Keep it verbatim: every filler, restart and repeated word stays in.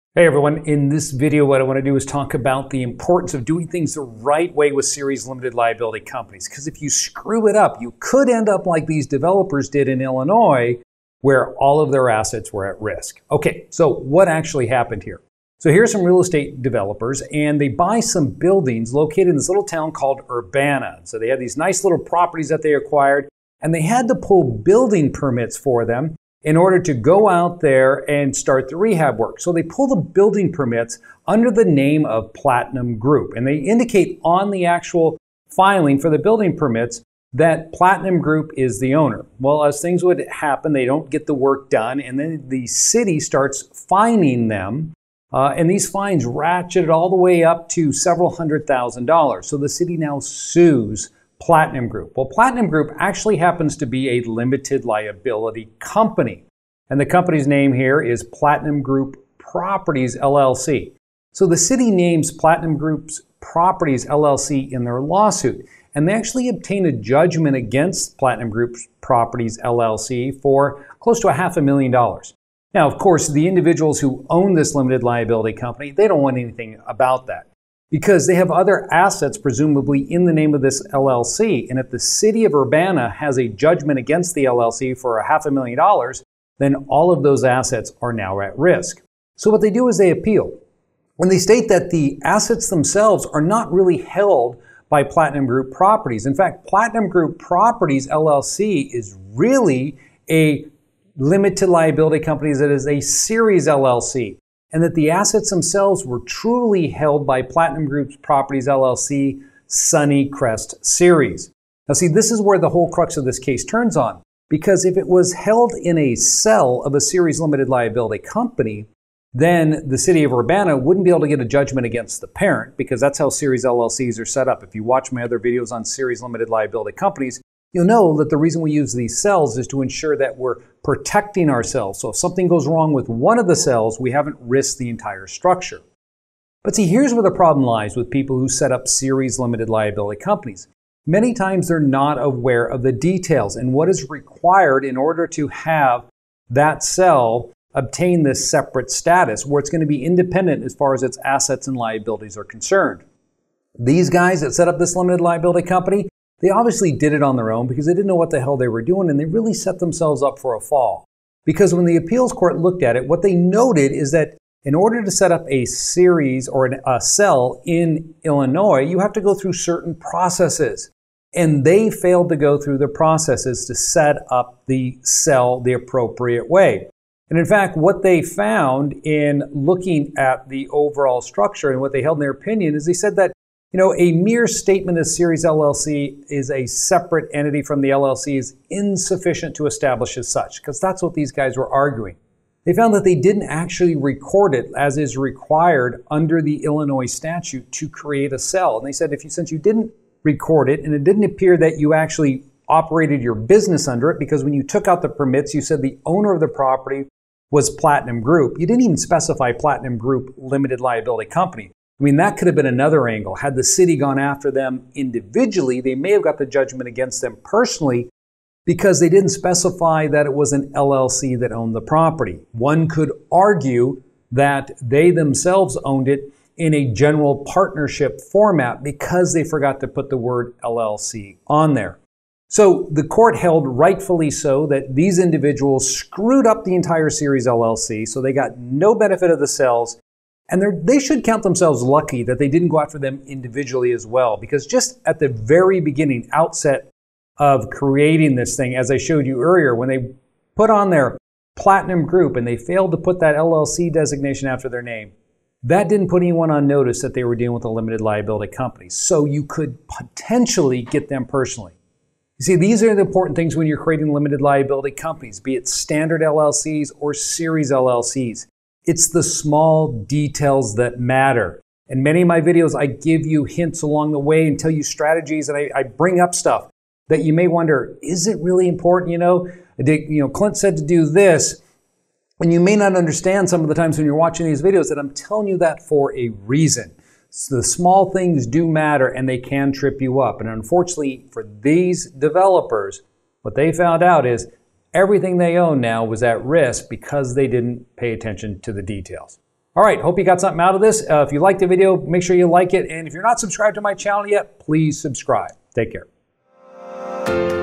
Hey everyone, in this video what I want to do is talk about the importance of doing things the right way with series limited liability companies. Because if you screw it up, you could end up like these developers did in Illinois, where all of their assets were at risk. Okay, so what actually happened here? So here's some real estate developers, and they buy some buildings located in this little town called Urbana. So they had these nice little properties that they acquired, and they had to pull building permits for them in order to go out there and start the rehab work. So they pull the building permits under the name of Platinum Group, and they indicate on the actual filing for the building permits that Platinum Group is the owner. Well, as things would happen, they don't get the work done, and then the city starts fining them, uh, and these fines ratcheted all the way up to several hundred thousand dollars. So the city now sues Platinum Group. Well, Platinum Group actually happens to be a limited liability company. And the company's name here is Platinum Group Properties, L L C. So the city names Platinum Group's Properties, L L C in their lawsuit. And they actually obtain a judgment against Platinum Group's Properties, L L C for close to a half a million dollars. Now, of course, the individuals who own this limited liability company, they don't want anything about that, because they have other assets presumably in the name of this L L C. And if the city of Urbana has a judgment against the L L C for a half a million dollars, then all of those assets are now at risk. So what they do is they appeal. When they state that the assets themselves are not really held by Platinum Group Properties. In fact, Platinum Group Properties, L L C is really a limited liability company that is a series L L C. And that the assets themselves were truly held by Platinum Group's Properties, L L C, Sunnycrest series. Now see, this is where the whole crux of this case turns on. Because if it was held in a cell of a series limited liability company, then the city of Urbana wouldn't be able to get a judgment against the parent, because that's how series L L Cs are set up. If you watch my other videos on series limited liability companies, you'll know that the reason we use these cells is to ensure that we're protecting ourselves. So if something goes wrong with one of the cells, we haven't risked the entire structure. But see, here's where the problem lies with people who set up series limited liability companies. Many times they're not aware of the details and what is required in order to have that cell obtain this separate status where it's going to be independent as far as its assets and liabilities are concerned. These guys that set up this limited liability company, they obviously did it on their own because they didn't know what the hell they were doing, and they really set themselves up for a fall. Because when the appeals court looked at it, what they noted is that in order to set up a series or an, a cell in Illinois, you have to go through certain processes. And they failed to go through the processes to set up the cell the appropriate way. And in fact, what they found in looking at the overall structure and what they held in their opinion is they said that You know, a mere statement of series L L C is a separate entity from the L L C is insufficient to establish as such, because that's what these guys were arguing. They found that they didn't actually record it as is required under the Illinois statute to create a cell. And they said, if you, since you didn't record it, and it didn't appear that you actually operated your business under it, because when you took out the permits, you said the owner of the property was Platinum Group. You didn't even specify Platinum Group Limited Liability Company. I mean, that could have been another angle. Had the city gone after them individually, they may have got the judgment against them personally because they didn't specify that it was an L L C that owned the property. One could argue that they themselves owned it in a general partnership format because they forgot to put the word L L C on there. So the court held, rightfully so, that these individuals screwed up the entire series L L C, so they got no benefit of the cells. And they should count themselves lucky that they didn't go after them individually as well, because just at the very beginning, outset of creating this thing, as I showed you earlier, when they put on their Platinum Group and they failed to put that L L C designation after their name, that didn't put anyone on notice that they were dealing with a limited liability company. So you could potentially get them personally. You see, these are the important things when you're creating limited liability companies, be it standard L L Cs or series L L Cs. It's the small details that matter. In many of my videos, I give you hints along the way and tell you strategies, and I, I bring up stuff that you may wonder, is it really important? You know, did, you know, Clint said to do this, and you may not understand some of the times when you're watching these videos that I'm telling you that for a reason. So the small things do matter, and they can trip you up. And unfortunately, for these developers, what they found out is everything they own now was at risk because they didn't pay attention to the details. All right, hope you got something out of this. Uh, if you liked the video, make sure you like it. And if you're not subscribed to my channel yet, please subscribe. Take care.